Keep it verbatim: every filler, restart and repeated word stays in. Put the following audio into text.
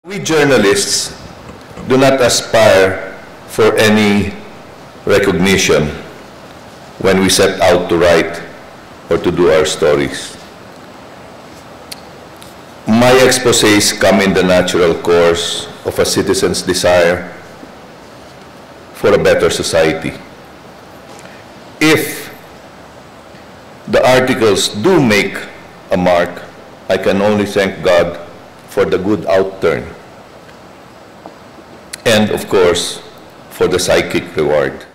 We journalists do not aspire for any recognition when we set out to write or to do our stories. My exposés come in the natural course of a citizen's desire for a better society. If the articles do make a mark, I can only thank God for the good outturn and, of course, for the psychic reward.